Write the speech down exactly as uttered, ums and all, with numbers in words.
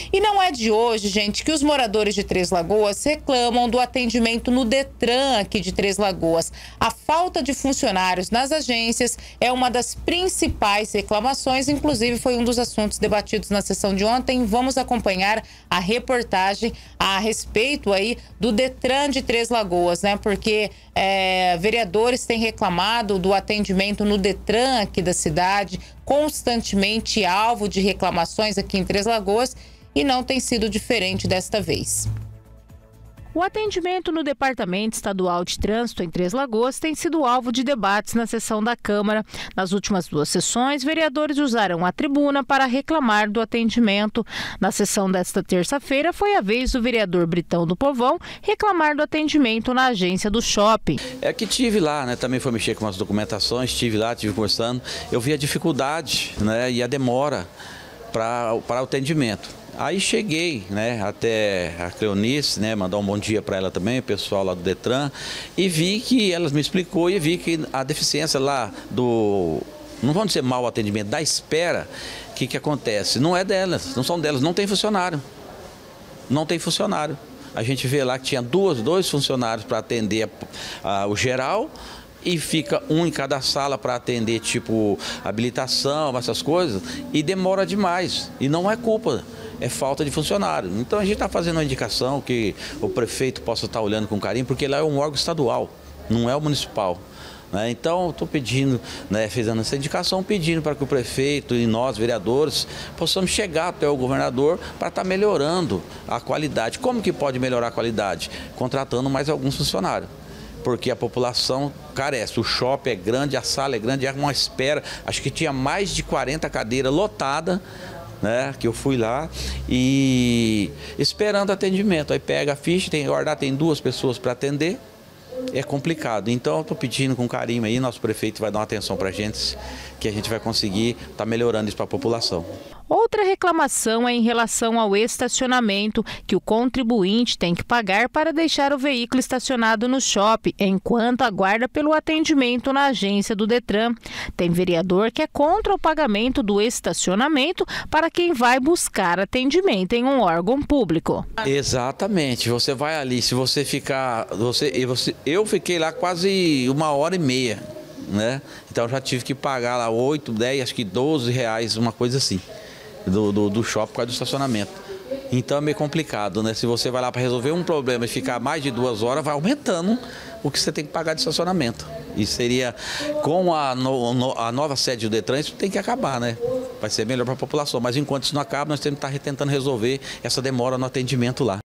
E não é de hoje, gente, que os moradores de Três Lagoas reclamam do atendimento no Detran aqui de Três Lagoas. A falta de funcionários nas agências é uma das principais reclamações, inclusive foi um dos assuntos debatidos na sessão de ontem. Vamos acompanhar a reportagem a respeito aí do Detran de Três Lagoas, né? Porque é, vereadores têm reclamado do atendimento no Detran aqui da cidade, constantemente alvo de reclamações aqui em Três Lagoas, e não tem sido diferente desta vez. O atendimento no Departamento Estadual de Trânsito em Três Lagoas tem sido alvo de debates na sessão da Câmara. Nas últimas duas sessões, vereadores usaram a tribuna para reclamar do atendimento. Na sessão desta terça-feira, foi a vez do vereador Britão do Povão reclamar do atendimento na agência do shopping. É que tive lá, né? Também foi mexer com as documentações, estive lá, estive conversando. Eu vi a dificuldade, né? E a demora para o atendimento. Aí cheguei, né, até a Cleonice, né, mandar um bom dia para ela também, o pessoal lá do Detran, e vi que ela me explicou e vi que a deficiência lá do, não vamos dizer mau atendimento, da espera, o que que acontece? Não é delas, não são delas, não tem funcionário, não tem funcionário. A gente vê lá que tinha duas, dois funcionários para atender a, a, o geral, e fica um em cada sala para atender, tipo, habilitação, essas coisas, e demora demais, e não é culpa. É falta de funcionário. Então a gente está fazendo uma indicação que o prefeito possa estar olhando com carinho, porque lá é um órgão estadual, não é o municipal. Né? Então estou pedindo, né, fazendo essa indicação, pedindo para que o prefeito e nós, vereadores, possamos chegar até o governador para estar melhorando a qualidade. Como que pode melhorar a qualidade? Contratando mais alguns funcionários. Porque a população carece, o shopping é grande, a sala é grande, é uma espera, acho que tinha mais de quarenta cadeiras lotadas, né, que eu fui lá e esperando atendimento. Aí pega a ficha, tem que guardar, tem duas pessoas para atender, é complicado. Então eu estou pedindo com carinho aí, nosso prefeito vai dar uma atenção para a gente, que a gente vai conseguir estar tá melhorando isso para a população. Outra reclamação é em relação ao estacionamento, que o contribuinte tem que pagar para deixar o veículo estacionado no shopping, enquanto aguarda pelo atendimento na agência do Detran. Tem vereador que é contra o pagamento do estacionamento para quem vai buscar atendimento em um órgão público. Exatamente, você vai ali, se você ficar, você, você, eu fiquei lá quase uma hora e meia, né? Então já tive que pagar lá oito, dez, acho que doze reais, uma coisa assim. Do, do, do shopping por causa do estacionamento. Então é meio complicado, né? Se você vai lá para resolver um problema e ficar mais de duas horas, vai aumentando o que você tem que pagar de estacionamento. E seria, com a, no, a nova sede do Detran, isso tem que acabar, né? Vai ser melhor para a população. Mas enquanto isso não acaba, nós temos que estar tentando resolver essa demora no atendimento lá.